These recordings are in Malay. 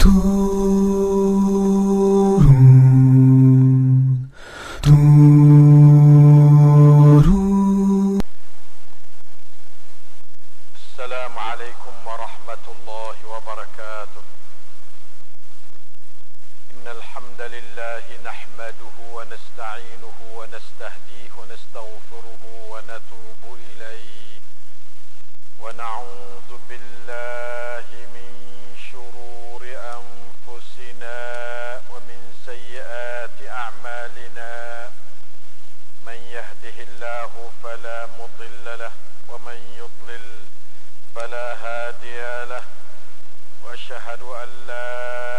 السلام عليكم ورحمة الله وبركاته. إن الحمد لله نحمده ونستعينه ونستهديه ونستغفره ونتوب إليه ونعوذ بالله من شرور أنفسنا ومن سيئات أعمالنا. من يهده الله فلا مضل له ومن يضلل فلا هادي له، وأشهد أن لا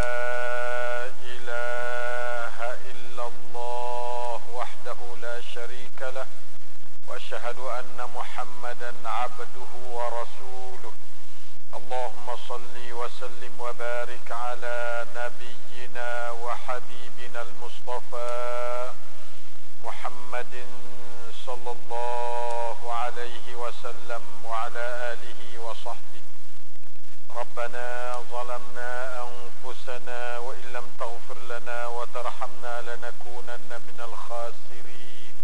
إله إلا الله وحده لا شريك له، وأشهد أن محمدا عبده ورسوله. اللهم صل وسلم وبارك على نبينا وحبيبنا المصطفى محمد صلى الله عليه وسلم وعلى آله وصحبه. ربنا ظلمنا أنفسنا وإن لم تغفر لنا وترحمنا لنكونن من الخاسرين.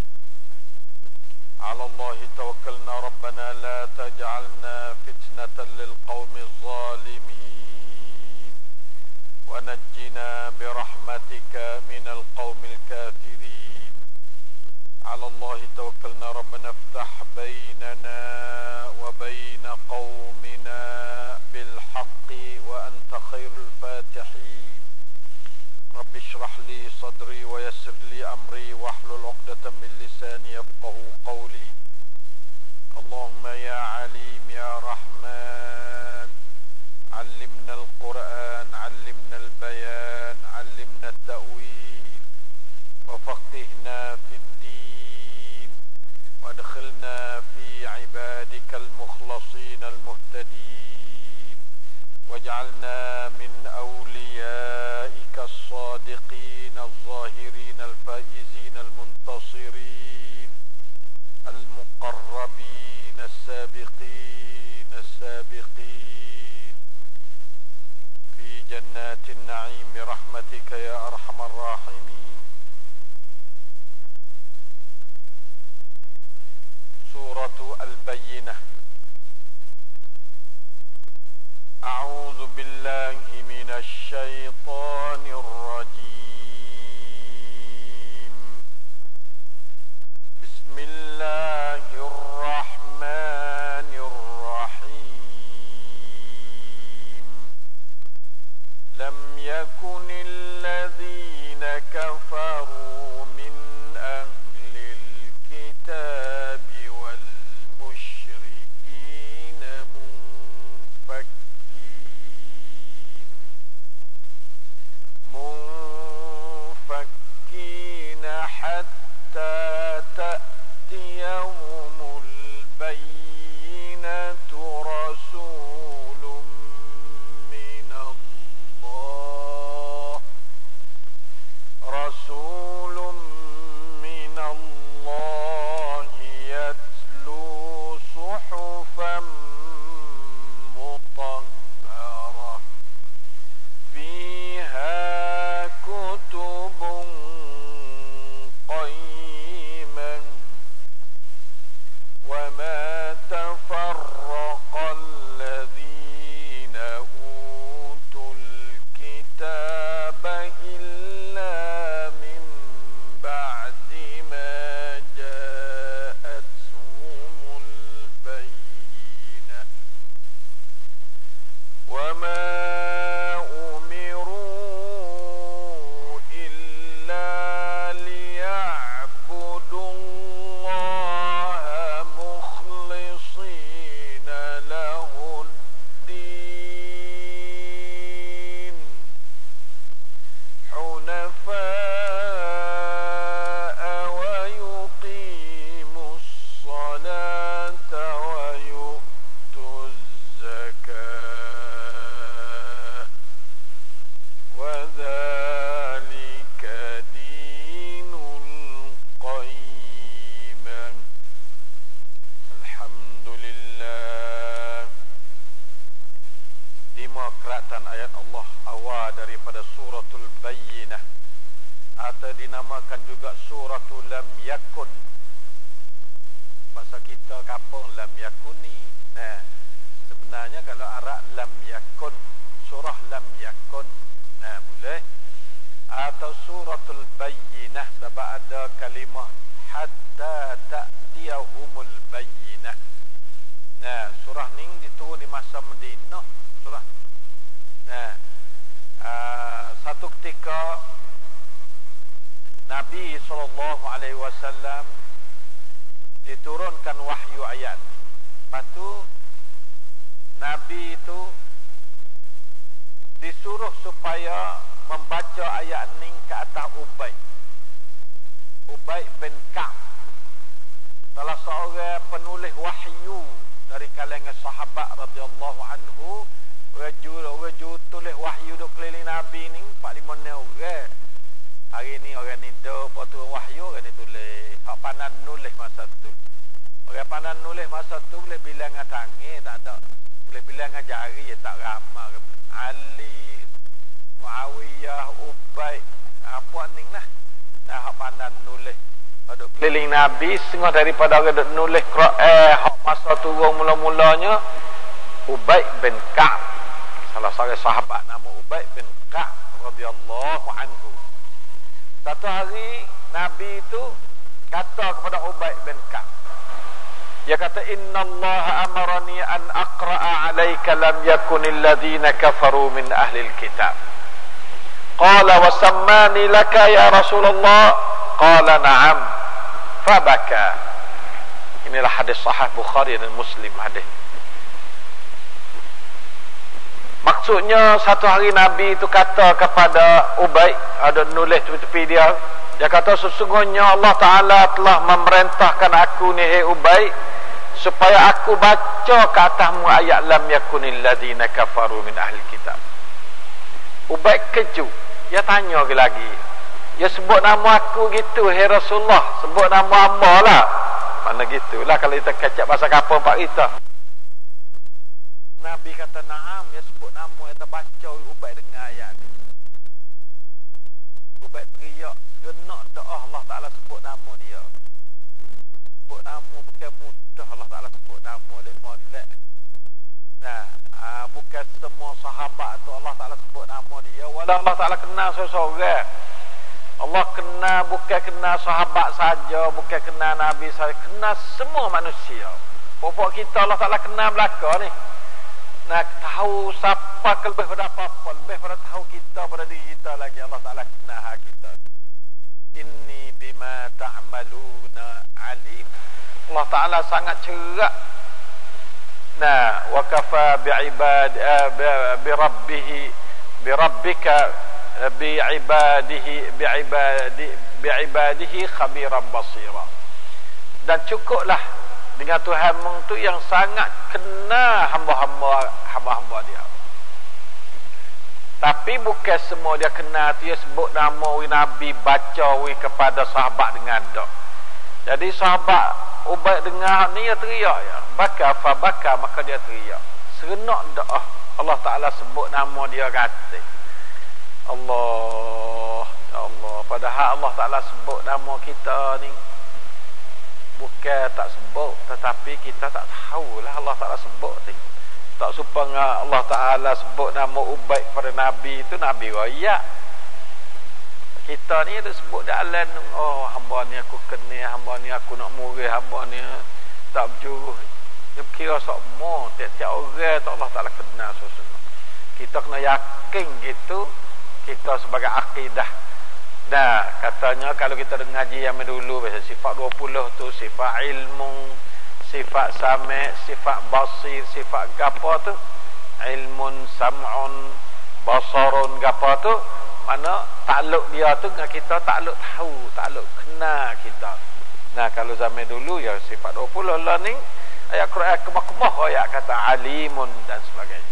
على الله توكلنا ربنا لا تجعلنا فتنة للقوم الظالمين ونجنا برحمتك من القوم الكافرين. على الله توكلنا ربنا افتح بيننا وبين قومنا بالحق وأنت خير الفاتحين. رب اشرح لي صدري ويسر لي أمري واحلل عقدة من لساني يفقه قولي. اللهم يا عليم يا رحمن علمنا القرآن، علمنا البيان، علمنا التأويل، وفقهنا في الدين، وادخلنا في عبادك المخلصين المهتدين، واجعلنا من أوليائك الصادقين الظاهرين الفائزين المنتصرين المقربين السابقين السابقين في جنات النعيم برحمتك يا أرحم الراحمين. سورة البينة. أعوذ بالله من الشيطان الرجيم. بسم الله الرحمن الرحيم. لم يكن الذين كفروا من أهل الكتاب والمشركين منفكين حتى تأتيهم البينة. رسول من الله Allah awal daripada suratul Bayyinah, atau dinamakan juga suratul Lam Yakun. Bahasa kita kapung Lam Yakuni. Nah, sebenarnya kalau Arab Lam Yakun, surah Lam Yakun. Nah, boleh. Atau suratul Bayyinah, sebab ada kalimah hatta ta'tiyahumul bayyinah. Nah, surah ni diturun di masa Madinah, surah ni. Nah, satu ketika Nabi SAW diturunkan wahyu ayat. Lepas tu Nabi itu disuruh supaya membaca ayat ni ke atas Ubay bin Ka'b, salah seorang penulis wahyu dari kalangan sahabat radhiyallahu anhu. Orang tulis wahyu duk keliling Nabi ni 4-5 orang. Hari ni orang ni duk turun wahyu, orang ni tulis. Hak pandai nulis masa tu. Orang pandai nulis masa tu boleh bilang dengan tangan, tak ada. Boleh bilang dengan jari, tak ramai. Ali, Muawiyah, Ubay, apa ni lah. Nah, hak pandai nulis. Duk keliling Nabi, setengah daripada orang duk nulis Quran hak masa turun mula-mulanya Ubay bin Ka'b. Salah seorang sahabat nama Ubay bin Ka'b radhiyallahu anhu. Satu hari Nabi itu kata kepada Ubay bin Ka'b, dia kata, innallaha amarani an aqra'a alayka lam yakunil ladhina kafaru min ahli alkitab. Qala wa sammani laka ya Rasulullah. Qala na'am. Fabaka. Inilah hadis sahih Bukhari dan Muslim hadis. Maksudnya satu hari Nabi itu kata kepada Ubay, ada nulis tepi-tepi dia, dia kata, sesungguhnya Allah Ta'ala telah memerintahkan aku ni, hei Ubay, supaya aku baca ke atasmu ayat lam yakunil ladhina kafaru min ahli kitab. Ubay kejut, dia tanya lagi, dia sebut nama aku gitu, hei Rasulullah, sebut nama hamba lah. Mana gitulah kalau kita kecap bahasa kapal pak kita. Nabi kata na'am, dia sebut nama, dia baca Ubay dengan ayat. Ubay teriak, genak doa Allah Ta'ala sebut nama dia. Sebut nama bukan mudah, Allah Ta'ala sebut nama dia molek. Nah, bukan semua sahabat tu Allah Ta'ala sebut nama dia. Walau Allah Ta'ala kenal seseorang, Allah kenal, bukan kenal sahabat saja, bukan kenal Nabi saja, kenal semua manusia. Pokok kita Allah Ta'ala kenal belakang ni. Nak tahu siapa lebih pada apa-apa, lebih pada tahu kita pada diri kita lagi. Allah Ta'ala kenal kita. Inni bima ta'maluna alim. Allah Ta'ala sangat cerah. Nah, wa kafa birabbika bi'ibadihi khabiran basira. Dan cukuplah dengan Tuhan itu yang sangat kena hamba-hamba dia. Tapi bukan semua dia kena tu dia sebut nama Nabi, baca kepada sahabat dengan dok. Jadi sahabat Ubay dengar ni dia teriak ya. Baka fa baka, maka dia teriak. Serenak doa Allah Ta'ala sebut nama dia kata. Allah, ya Allah. Padahal Allah Ta'ala sebut nama kita ni bukan tak sebut, tetapi kita tak tahulah Allah Ta'ala sebut ni. Tak supaya Allah Ta'ala sebut nama Ubay pada Nabi itu Nabi raya. Kita ni ada sebut dalam, oh hamba ni aku kena, hamba ni aku nak murih, hamba ni tak berjuruh. Dia kira semua, tiap-tiap orang tu Allah Ta'ala kenal sesuatu. Kita kena yakin gitu, kita sebagai akidah. Nah, katanya kalau kita dengar ngaji yang dulu, biasa sifat 20 tu sifat ilmu, sifat sami', sifat basir, sifat gapo tu, ilmun, sam'un, basarun, gapo tu, mana takluk dia tu dengan kita, takluk tahu, takluk kenal kita. Nah, kalau zaman dulu ya sifat 20 lah ni, ayat Quran kemah-kemah ayat kata alimun dan sebagainya.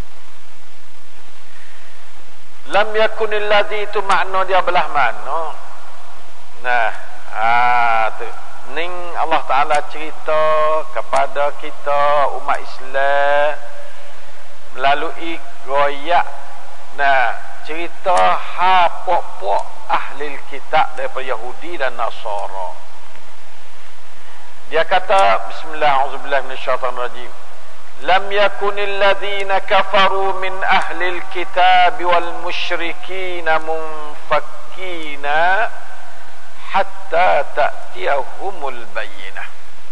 Lam yakunil ladzi, itu makna dia belah mana. Nah, tu ning Allah Ta'ala cerita kepada kita umat Islam melalui royak Nah, cerita pok-pok ahli kitab daripada Yahudi dan Nasara. Dia kata, Bismillahirrahmanirrahim. Lam yakunil ladzina kafaru min ahli kitab wal musyrikin munfakkina hatta ta'tiyahumul bayyinah.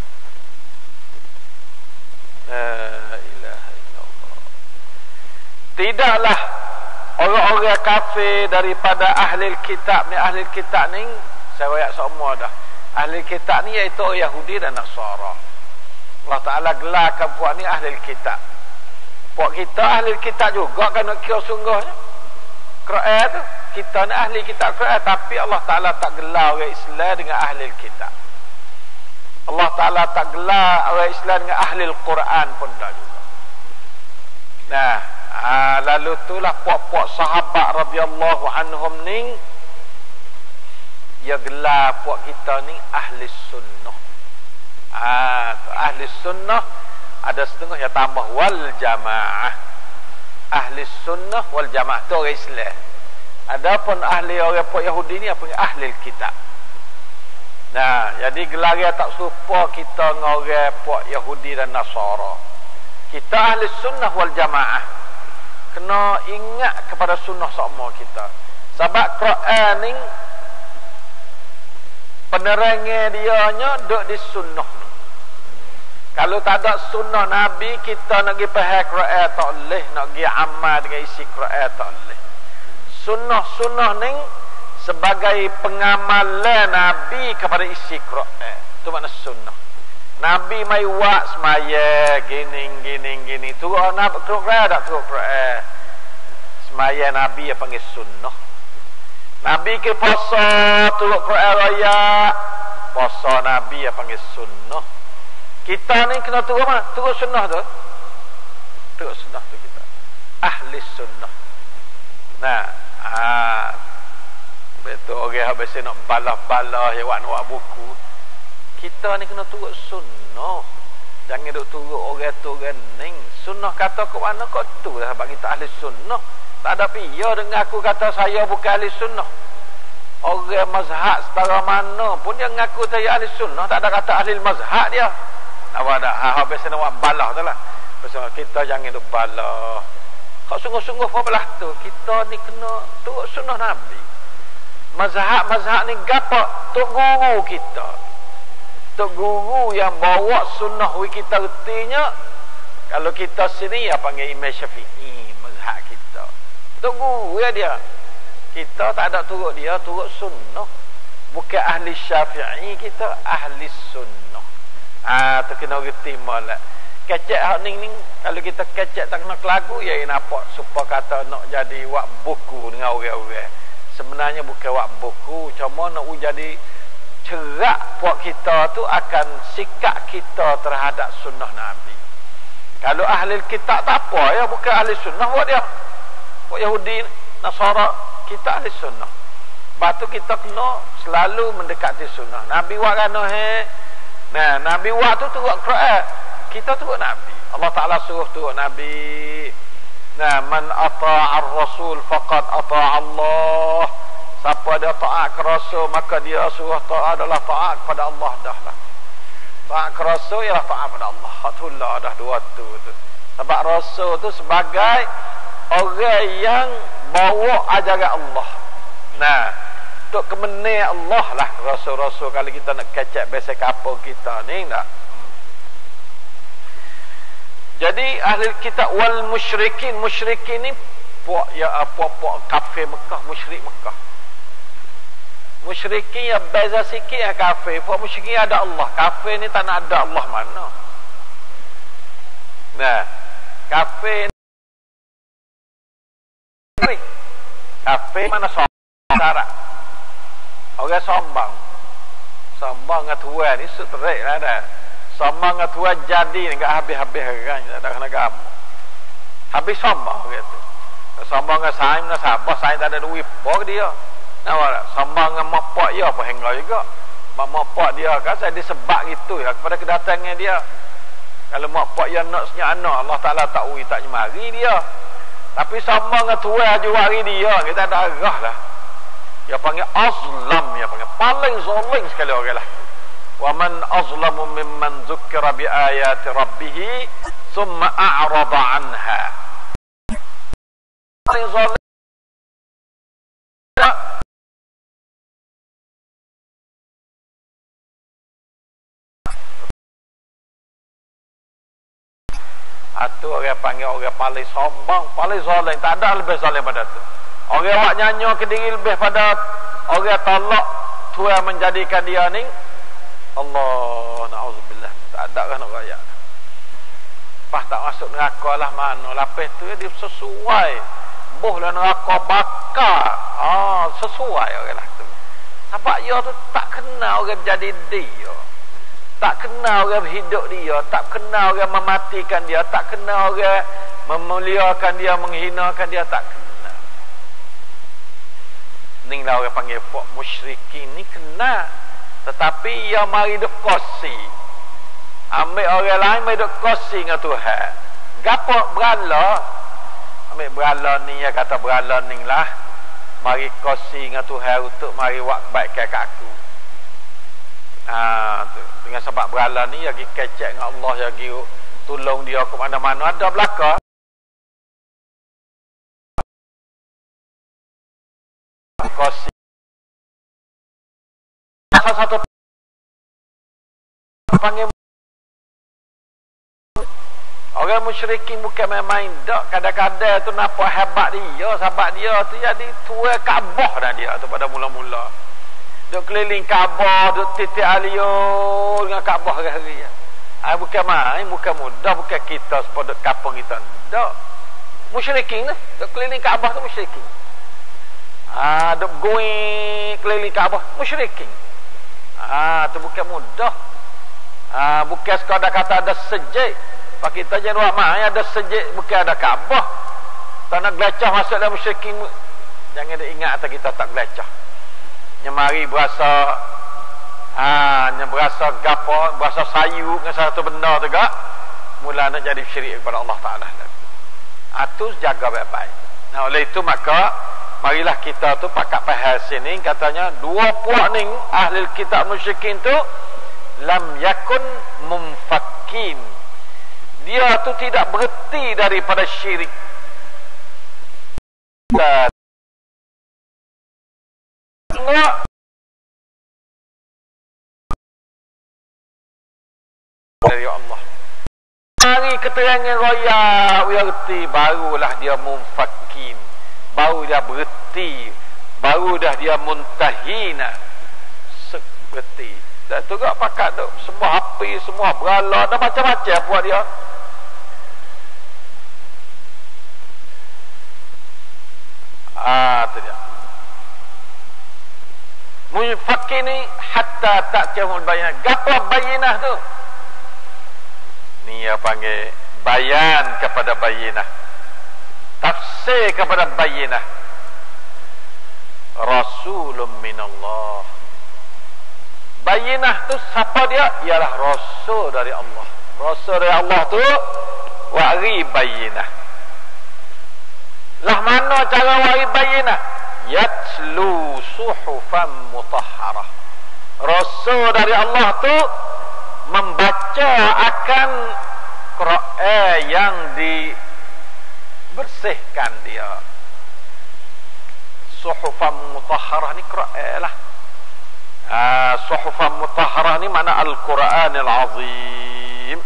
La ilaha illallah. Tidaklah orang-orang kafir daripada ahli kitab ni, saya ayat semua dah. Ahli kitab ni iaitu Yahudi dan Nasara. Allah Ta'ala gelarkan puak ni ahli kitab. Puak kita ahli kitab juga kan nak kira sungguhnya. Quran tu kita ni ahli kitab Quran, tapi Allah Ta'ala tak gelar orang Islam dengan ahli kitab. Allah Ta'ala tak gelar orang Islam dengan ahli Quran pun tak juga. Nah, lalu itulah puak-puak sahabat radhiyallahu anhum ni, dia gelar puak kita ni ahli sunnah. Ahli sunnah ada setengah yang tambah wal jamaah. Ahli sunnah wal jamaah tu orang Islam. Adapun ahli orang puak Yahudi ni apa? Ahli kitab. Nah, jadi gelar dia tak serupa kita dengan orang puak Yahudi dan Nasara. Kita ahli sunnah wal jamaah. Kena ingat kepada sunnah sama kita. Sebab Quran ni penerangnya dianya duduk di sunnah. Kalau tak ada sunnah Nabi, kita nak pergi faham Quran tak boleh, nak pergi amal dengan isi Quran tak boleh. Sunnah ni sebagai pengamalan Nabi kepada isi Quran. Itu makna sunnah. Nabi mai buat semaya gini. Turun Nabi Quran tak turun Quran. Semaya Nabi yang panggil sunnah. Nabi ke puasa turun Quran raya. Puasa Nabi yang panggil sunnah. Kita ni kena turun mana? Turun sunnah tu. Turun sunnah tu kita. Ahli sunnah. Nah, betul orang habis nak balah-balah ya wak buku. Kita ni kena turun sunnah. Jangan duk turun orang tu orang ning. Sunnah kata ke mana kau tu lah sebab kita ahli sunnah. Tak ada piya dengan aku kata saya bukan ahli sunnah. Orang mazhab setara mana pun dia mengaku saya ahli sunnah, tak ada kata ahli mazhab dia. Apa dah? Habis nak buat balah tu lah. Pasal kita jangan duk balah. Kau sungguh-sungguh apa belah tu? Kita ni kena turut sunnah Nabi. Mazhab ni gapak tok guru kita. Tok guru yang bawa sunnah kita ertinya. Kalau kita sini ya panggil Imam Syafi'i, mazhab kita. Tok guru ya dia. Kita tak ada turut dia, turut sunnah. Bukan ahli Syafi'i, kita ahli sunnah. Tu kena reti molek. Kecek hak ning kalau kita kecek tak kena kelagu ya nampak supaya kata nak jadi wak buku dengan orang-orang. Sebenarnya bukan wak buku, cuma nak jadi cerak puak kita tu akan sikap kita terhadap sunnah Nabi. Kalau ahli kitab tak apa ya, bukan ahli sunnah buat dia. Puak Yahudi, Nasara, kita ahli sunnah. Batu kita kena selalu mendekati sunnah. Nabi buat kan nah, Nabi buat tu turut Quran. Kita turut Nabi. Allah Ta'ala suruh turut Nabi. Nah, man ata'ar rasul faqad ata'allah. Siapa dia taat ke rasul, maka dia suruh taat adalah taat kepada Allah dah lah. Taat ke rasul ialah taat kepada Allah. Itulah dah dua tu. Sebab rasul tu sebagai orang yang bawa ajaran Allah. Nah, untuk kemenai Allah lah rasul-rasul. Kalau kita nak kecek biasa kapal kita ni tak. Jadi ahli kitab wal musyrikin ni puak kafir Mekah, musyrik Mekah. Musyrikin yang beza sikit yang kafir. Puak musyrikin ada Allah. Kafir ni tak nak ada Allah mana. Nah, kafir ni kafir mana syarat. Orang sombong dengan Tuhan ni terik lah dah. Sombong dengan Tuhan jadi ni tak habis-habis kan, tak ada kena gapo. Habis sombong gitu. Sombong dengan saing dengan sabar, saing tak ada duit apa dia. Nampak tak? Sombong dengan mak pak dia apa hingga juga. Mak pak dia kan saya disebab gitu ya kepada kedatangan dia. Kalau mak pak dia nak senyap anak, Allah Taala tak ui tak mari dia. Tapi sama dengan tuan juga hari dia, kita darah lah. Dia panggil azlam, dia panggil paling zalim sekali orang lah. Wa man azlamu mimman zukkira bi ayati rabbih thumma a'rada anha. Paling zalim itu orang panggil orang paling sombong, paling zalim. Tak ada lebih zalim pada tu. Orang buat nyanyi ke diri lebih pada orang tolak Tuhan menjadikan dia ni. Allah, na'udzubillah. Tak ada kan orang raya. Lepas tak masuk neraka lah mana. Lepas tu dia sesuai. Boh lah neraka bakar. Sesuai orang lah tu. Sebab dia tu tak kenal orang jadi dia. Tak kenal orang hidup dia, tak kenal orang mematikan dia, tak kenal orang memuliakan dia, menghinakan dia, tak kenal. Ni lah orang panggil fok musyrikin ni kenal. Tetapi ia mari duk kosi. Ambil orang lain mari duk kosi dengan Tuhan. Gapo berala? Ambil berala ni, ya kata berala ni lah. Mari kosi dengan Tuhan untuk mari buat baikkan kat aku. Tu. Dengan sebab berhala ni lagi kecek dengan Allah, lagi tolong dia ke mana-mana ada belaka. Kosi satu panggil orang musyrikin bukan main-main dak. Kadang-kadang tu nampak hebat dia, sebab dia tu jadi tua Kaabah dah dia tu pada mula-mula. Duk keliling Kaabah, duk titik alio dengan Kaabah hari-hari. Bukan main, bukan mudah, bukan kita sepeda kampung kita. Dak. Musyrikin tu, duk keliling Kaabah tu musyrikin. Duk going keliling Kaabah musyrikin. Tu bukan mudah. Bukan sekadar kata ada sejik. Pak kita jangan buat main ada sejik, bukan ada Kaabah. Tak nak gelecah masuk dalam musyrikin. Jangan dia ingat atas kita tak gelecah. Mari berasa berasa gapo, berasa sayu dengan satu benda tu gak, mula nak jadi syirik kepada Allah Taala. Itu jaga baik-baik. Nah, oleh itu maka marilah kita tu pakat faham sini katanya dua puak ni ahli kitab musyrikin tu lam yakun mumfakkin. Dia tu tidak berhenti daripada syirik. Dari Allah. Hari keterangan raya bererti, barulah dia mumfakin, baru dia berhenti, baru dah dia muntahina seperti. Dan tu gak pakat tu semua api, semua berala, ada macam-macam buat dia. Tu dia. Mumfakin ni hatta ta'tiyahul bayyinah. Gapo bayyinah tu? Ni dia panggil bayan kepada bayyinah. Tafsir kepada bayyinah. Rasulun minallah. Bayyinah tu siapa dia? Ialah rasul dari Allah. Rasul dari Allah tu wari bayyinah. Lah mana cara wari bayyinah? Yatlu suhufan mutahharah. Rasul dari Allah tu membaca akan Quran yang dibersihkan dia. Suhufan mutahharah ni Quran lah. Suhufan mutahharah ni mana Al-Quranil Azim.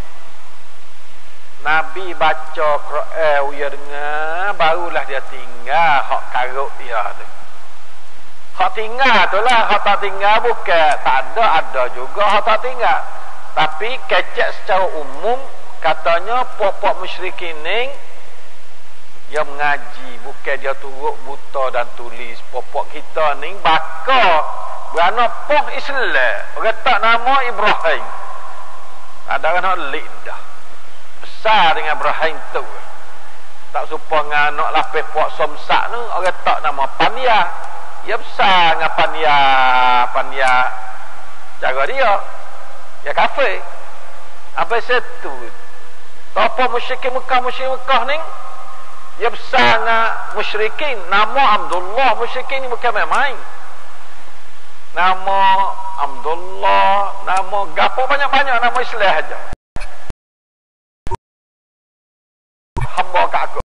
Nabi baca Quran dia dengar, barulah dia tinggal hak karuk dia tu. Hak tinggal tu lah, hak tak tinggal bukan tak ada juga hak tak tinggal. Tapi kecek secara umum katanya pokok musyrikin ni dia mengaji, bukan dia turut buta dan tulis. Pokok kita ni bakar berana poh Islam, orang tak nama Ibrahim. Ada kan lidah besar dengan Ibrahim tu. Tak serupa dengan anak lapis puak somsak tu, orang tak nama Pania. Dia besar dengan Pania. Cara dia ya kafir. Apa situ? Apa musyrik Mekah ni Dia besar dengan musyrikin. Nama Abdullah musyrikin ni bukan main-main. Nama Abdullah, nama gapo banyak-banyak nama Islam aja. Hamba kat aku.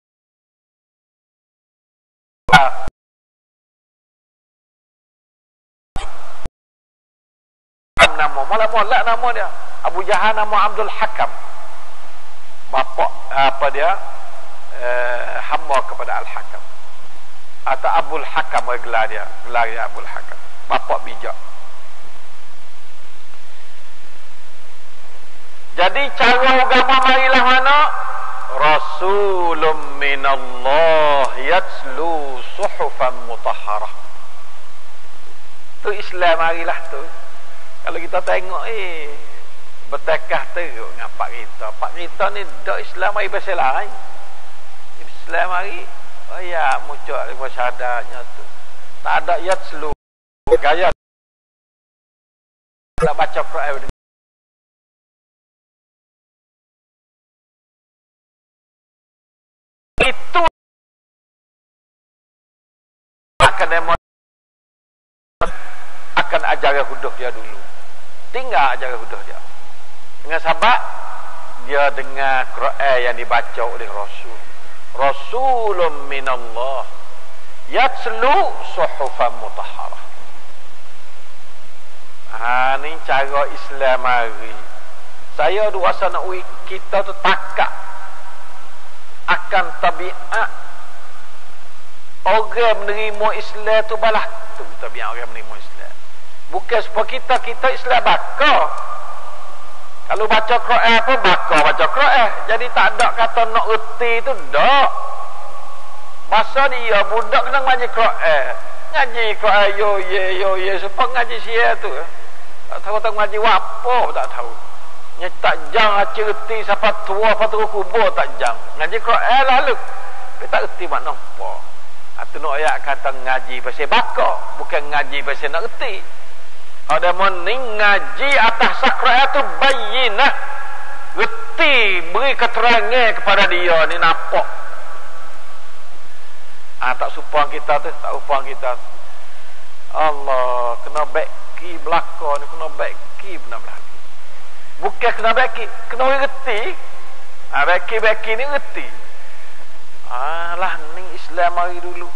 Nama mula-mula nama dia Abu Jahal, nama Abdul Hakam. Bapa apa dia? Hamba kepada Al-Hakam. Atau Abul Hakam gelar dia Abul Hakam. Bapa bijak. Jadi cara agama marilah mana? Rasulun minallah yatslu suhufan mutahharah. Tu Islam marilah tu. Kalau kita tengok bertekah teruk dengan pak kita ni dak Islam mari pasal lain. Islam mari muncul syahadatnya tu. Tak ada yatslu gaya nak baca Quran itu akan ajaran huduh dia dulu. Tinggal ajaran huduh dia. Dengan sebab dia dengar Quran yang dibaca oleh Rasul. Rasulun minallah yatslu suhufan mutahharah. Ni cara Islam mari. Saya ada rasa nak kita tu takak akan tabiat orang menerima Islam tu balah tu tabiat orang menerima Islam. Bukan sebab kita Islam bakar. Kalau baca Quran pun baca Quran. Jadi tak ada kata nak erti tu dak. Masa dia budak kena ngaji Quran. Ngaji Quran yo ye supaya ngaji sia tu. Tak tahu ngaji apa tak tahu. Nya tak jang cerita siapa tua apa tu kubur tak jang. Ngaji Quran lalu. Tapi tak erti makna apa. Atu nak ayat kata ngaji pasal bakar, bukan ngaji pasal nak erti. Ada mening ngaji atas sakrat tu bayinah. Reti beri keterangan kepada dia ni nampak. Tak supang kita tu, tak upang kita. Allah, kena beki belakang ni, kena beki benar belakang. Bukan kena beki, kena reti. Beki ni reti. Lah ni Islam mari dulu.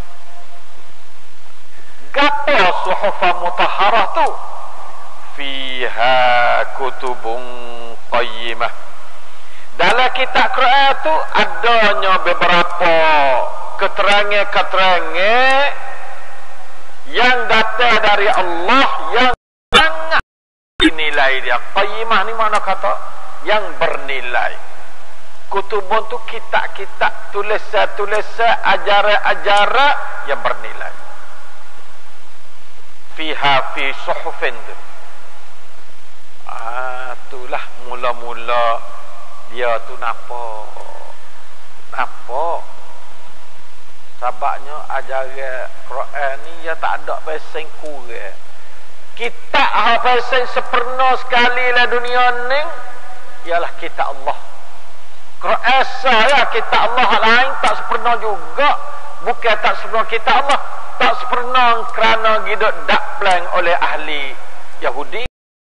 Gapo suhufan mutahharah tu? Fiha kutubun qayyimah. Dalam kitab Quran tu adanya beberapa keterangan-keterangan yang datang dari Allah yang sangat dinilai dia. Qayyimah ni mana kata? Yang bernilai. Kutubun tu kitab-kitab, tulisan-tulisan, ajaran-ajaran yang bernilai. Fiha fi suhufin tu. Itulah mula-mula dia tu napa sebabnya ajaran Quran ni dia tak ada pesen kurang. Kitab pesen sepenuh sekali lah dunia ni ialah kitab Allah. Quran saya kitab Allah lain tak sepenuh juga. Bukan tak sepenuh kitab Allah, tak sepenuh kerana hidup dakplan oleh ahli Yahudi.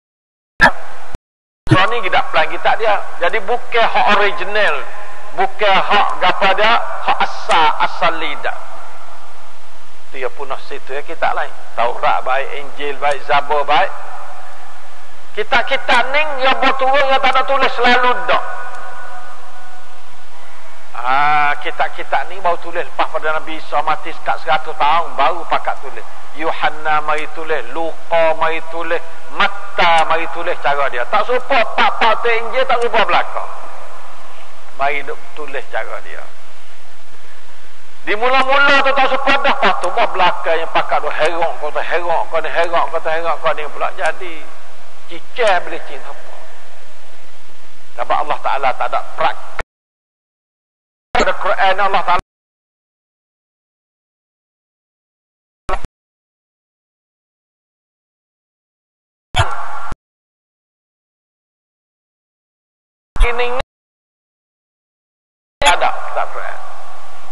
So ni kita plan kitab dia. Jadi bukan hak original, bukan hak apa dia, hak asal lidah. Dia punah situ ya kitab lain. Taurat baik, Injil baik, Zabur baik. Kitab-kitab ni yang berturun yang tak ada tulis selalu dak. Kitab-kitab ni baru tulis lepas pada Nabi Isa mati sekat 100 tahun baru pakat tulis. Yuhanna mari tulis, Luqa mari tulis, Matta mari tulis cara dia. Tak serupa pak-pak tu Injil, tak serupa belakang. Mari tulis cara dia. Di mula-mula tu tak serupa dah, lepas tu mah belakang yang pakat tu herok kau ni pula jadi cicah boleh cinta apa. Sebab Allah Ta'ala tak ada praktik pada Quran. Allah Ta'ala ini ada kitab Quran.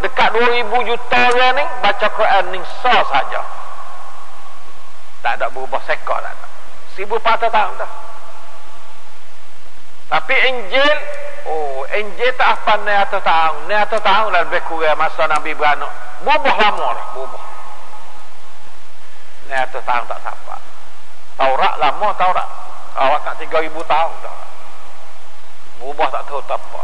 dekat 2000 juta orang ni baca Quran ni sah saja. Tak ada berubah sekor, tak ada. 1400 tahun dah. Tapi Injil, Injil tak apa 900 tahun. 900 tahun lah lebih kurang masa Nabi beranak. Berubah lama dah, berubah. 900 tahun tak siapa. Taurat lama, Taurat. Awak tak 3000 tahun dah. Berubah tak tahu tak apa.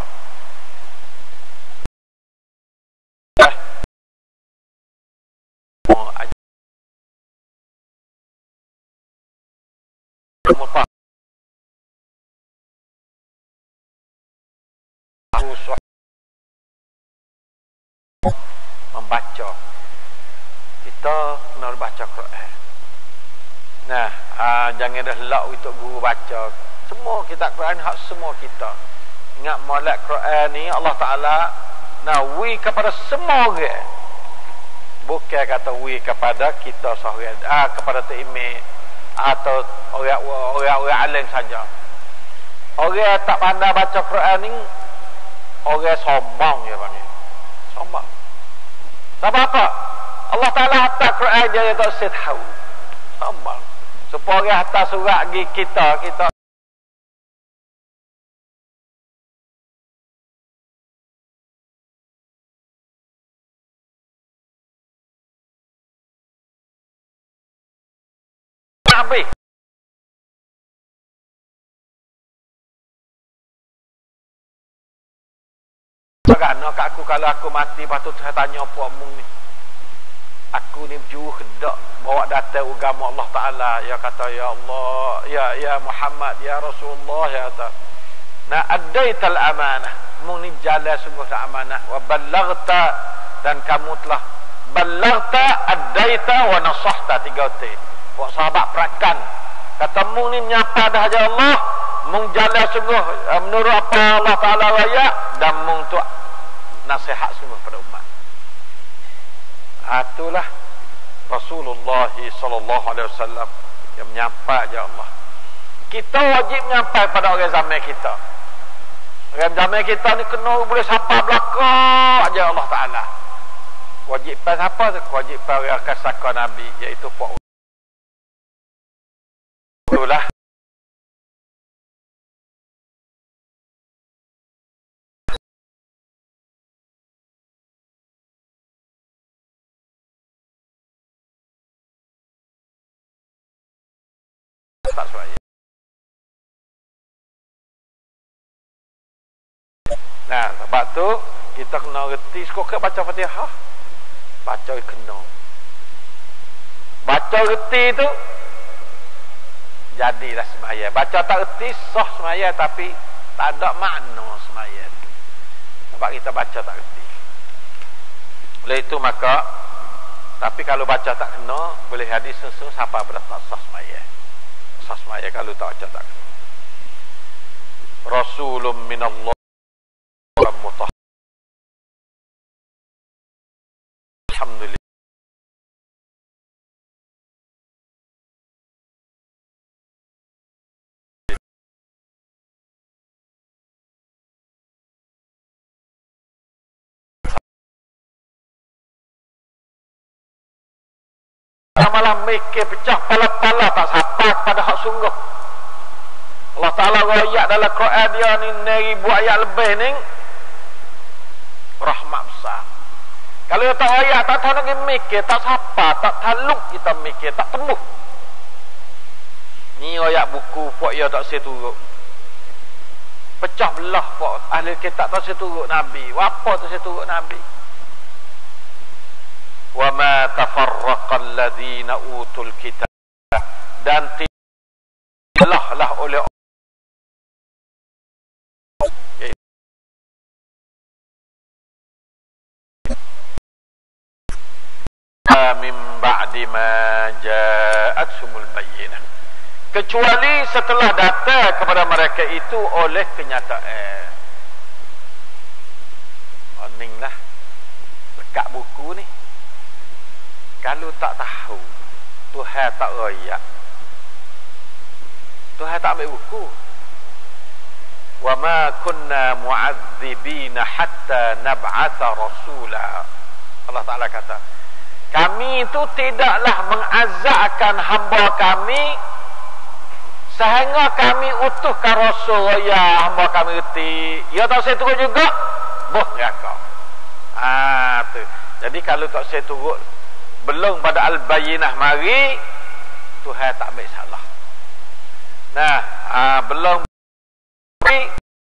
Membaca, kita kena baca Quran. Nah, jangan dah lak untuk guru baca. Semua kitab Quran hak semua kita. Ingat molek Quran ni Allah Taala nawi kepada semua orang. Bukan kata wi kepada kita seorang, kepada Taimeh atau orang alim saja. Orang tak pandai baca Quran ni orang sombong dia panggil. Sombong. Sebab apa? Allah Ta'ala hantar Quran dia tak saya tahu. Sombong. Supaya orang hantar surat pergi kita habis. Bagaimana kat aku kalau aku mati patut saya tanya apa mung ni. Aku ni berjuh hendak bawa datang agama Allah Taala. Ya kata ya Allah, ya Muhammad, ya Rasulullah, ya kata. Na addaital amanah. Mung ni jalan sungguh amanah wa ballaghta, dan kamu telah ballaghta, addaita wa nasahta, 3T. Buat sahabat perakan. Kata mung ni nyapa dah aja Allah, mung jalan sungguh menurut apa Allah Taala raya, dan mung tu nasihat sungguh pada umat. Itulah Rasulullah sallallahu alaihi wasallam yang menyapa aja Allah. Kita wajib menyapa pada orang zaman kita. Orang zaman kita ni kena boleh sapa belakang aja Allah Taala. Wajib pada siapa? Wajib pada orang kasaka Nabi, iaitu Pak. Itulah tak semaya. Nah, sebab tu kita kena reti sekokak baca Fatihah. Baca kena. Baca reti tu jadilah semaya. Baca tak reti sah semaya, tapi tak ada makna semaya. Sebab kita baca tak reti. Oleh itu maka, tapi kalau baca tak kena, boleh hadis sesuatu siapa pada tak sah semaya. Sah semaya kalau tak baca tak kena. Rasulun minallah mutahhar. Alhamdulillah. Malam mikir pecah pala-pala tak sampai kepada hak sungguh. Allah Ta'ala ayat dalam Quran dia ni 1000 ayat lebih ni rahmat besar. Kalau tak ayat tak tahu lagi mikir, tak sapa, tak taluk kita mikir, tak tembus. Ni ayat buku pok ya tak saya turut. Pecah belah pok ahli kitab tak saya turut Nabi. Apa tak saya turut Nabi? Wa ma tafarraqal ladzina utul kitab, dan tidaklah oleh min ba'di ma ja'atsumul bayyinah, kecuali setelah datang kepada mereka itu oleh kenyataan. Oninglah dekat buku ni. Kalau tak tahu, Tuhan tak royak, Tuhan tak ambil buku. Wa ma kunna mu'adzibina hatta nab'atha rasula. Ta'ala kata, kami itu tidaklah mengazabkan hamba kami sehingga kami utuhkan Rasul ya hamba kami reti. Ya tak saya turut juga boh neraka. Tu. Jadi kalau tak saya turut belum pada al-bayyinah mari, Tuhan tak ambil salah. Nah, belum mari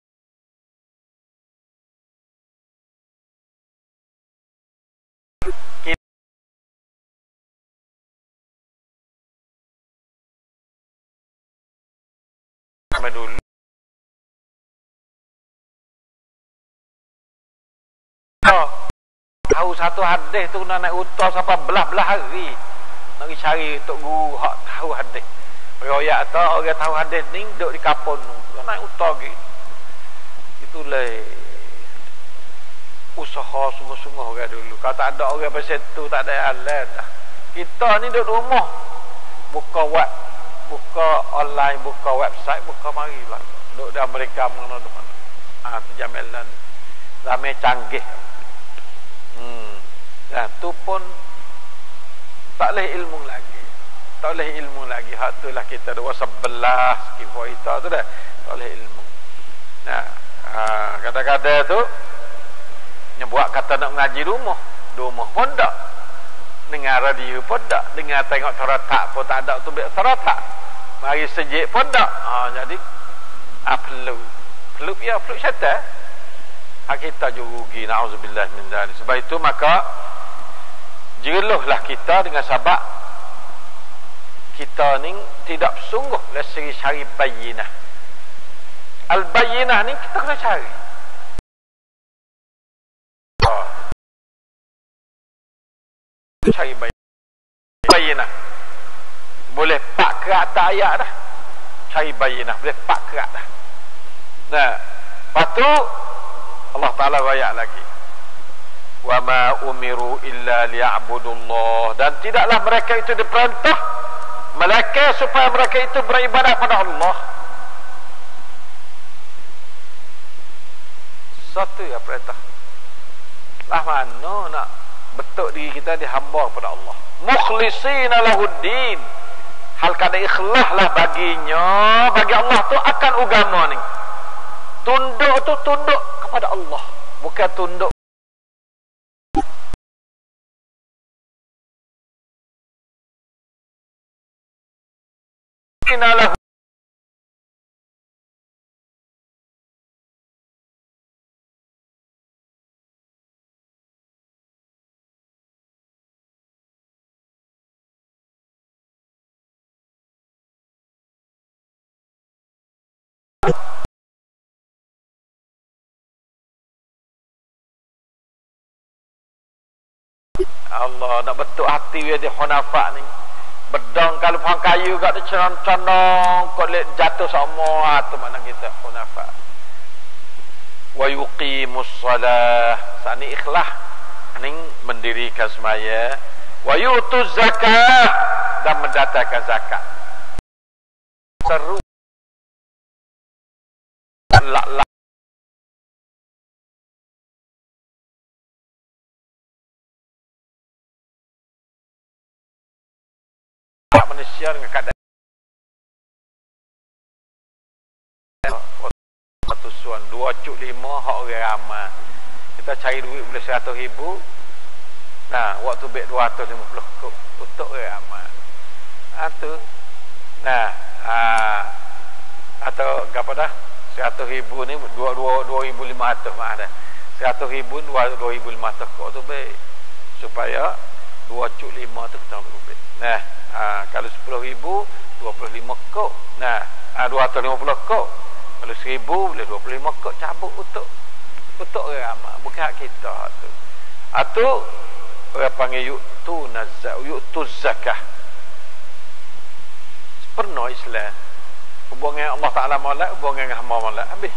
dulu tahu satu hadis tu nak naik utas sampai belah-belah hari nak pergi cari tok guru hak tahu hadis riwayat atau orang tahu hadis ni duduk di kapon tu naik utas lagi itulah usaha sungguh-sungguh orang dulu. Kalau tak ada orang pasal tu tak ada alat dah. Kita ni duduk rumah buka web, buka online, buka website, buka marilah. Duduk di Amerika mana-mana. Tu jamilan ramai canggih. Nah, tu pun tak boleh ilmu lagi. Tak boleh ilmu lagi. Hak tu lah kita 11 kifah tu dah. Tak boleh ilmu. Nah, kata-kata tu yang buat kata nak mengaji rumah pun tak, dengar radio pun tak, dengar tengok teratak pun tak ada tu biar teratak, mari sejik pun tak. Jadi perlu ya perlu syaitan. Kita juga rugi, na'udzubillah min dzalik. Sebab itu maka jeluhlah kita dengan sebab kita ni tidak sungguh lesri cari bayyinah. Al-bayyinah ni kita kena cari. Cari bayyinah. Boleh pak kerat tak ayat dah. Cari bayyinah, boleh pak kerat dah. Nah, lepas tu Allah Ta'ala ayat lagi. Wa ma umiru illa liya'budullah, dan tidaklah mereka itu diperintah melainkan supaya mereka itu beribadah pada Allah. Satu ya perintah. Lah mana nak betul diri kita dihamba kepada Allah. Mukhlisina lahuddin. Hal kada ikhlaslah baginya, bagi Allah tu akan agama ni. Tunduk tu tunduk kepada Allah, bukan tunduk inalah. Allah nak betul hati dia di Hunafa ni. Bedong kalau pohon kayu kat dia condong kau lihat jatuh semua tu mana kita Hunafa. Wa yuqimus salah, sani ikhlas ning mendirikan semaya, wa yutuz zakat, dan mendatangkan zakat. Seru la manusia dengan keadaan satu suan 2.5 hak orang ramai. Kita cari duit boleh 100,000. Nah, waktu bet 250 kok untuk orang ramai. Tu. Nah, atau apa dah? 100,000 ni 2,500 mah ada. 100,000 2,500 kok tu baik. Supaya 2.5 tu kita boleh. Nah, kalau 10,000 25 kok. Nah, 250 kok. Kalau 1,000 boleh 25 kok cabut untuk orang ramai, bukan hak kita tu. Atau orang panggil yu'tu zakah. Pernah Islam hubungan Allah Ta'ala malak, hubungan dengan hamba malak habis.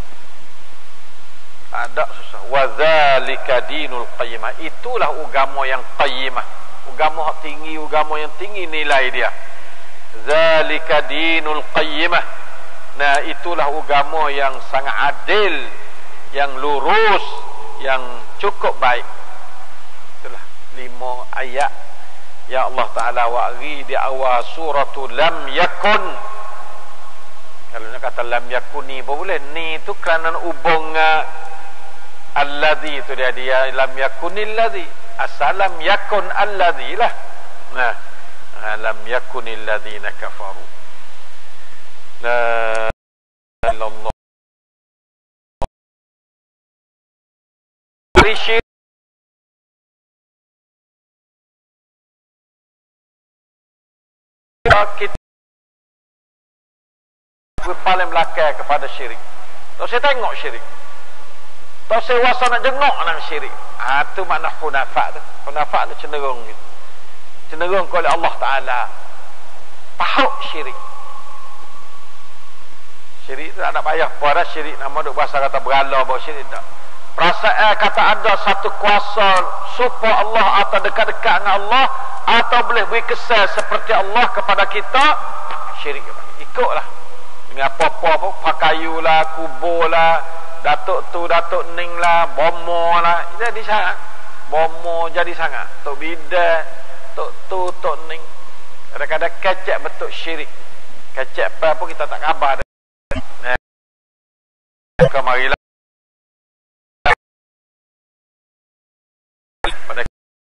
Ada susah. Wa dzalika dinul qayyimah, itulah agama yang qayyimah. Agama tinggi, agama yang tinggi nilai dia. Zalika dinul qayyimah. Nah, itulah agama yang sangat adil, yang lurus, yang cukup baik. Itulah ayat ya Allah Ta'ala wa'ri di awal suratul lam yakun. Kalau nak kata lam yakun ni boleh, ni tu kerana hubung alladhi tu dia lam yakunil ladhi, asal lam yakun alladhi lah. Nah, lam yakunil ladhina kafaru la ilallah syirik kita paling belakang kepada syirik. Tak saya tengok syirik, tak saya wasa nak jengok nang syirik. Tu makna hunafa tu. Hunafa tu cenderung gitu, cenderung oleh Allah Ta'ala pahuk syirik. Syirik tu tak nak payah pada syirik nama duk bahasa kata berala bahawa syirik tak. Perasaan kata ada satu kuasa supaya Allah atau dekat-dekat dengan Allah atau boleh beri kesan seperti Allah kepada kita, syirik. Ikutlah dengan apa-apa pun, pakayu lah, kubur lah, datuk tu, datuk ning lah, bomo lah, jadi sangat bomo jadi sangat tok bidah, tok tu, tok ning. Kadang-kadang kecek betul syirik. Kecek apa pun kita tak khabar. Kemarilah pada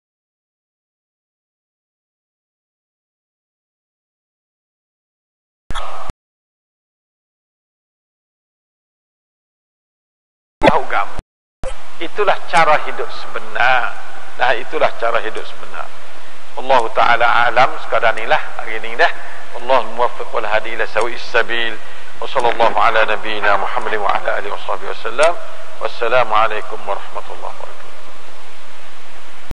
agama. Itulah cara hidup sebenar. Nah, itulah cara hidup sebenar. Allah Ta'ala alam sekadar inilah hari ini dah. Allah muwaffiq wal hadi ila sawa'is sabil. Wa sallallahu ala nabiyyina Muhammadin wa ala alihi wa sahbihi wasallam. Wassalamu alaikum warahmatullahi wabarakatuh.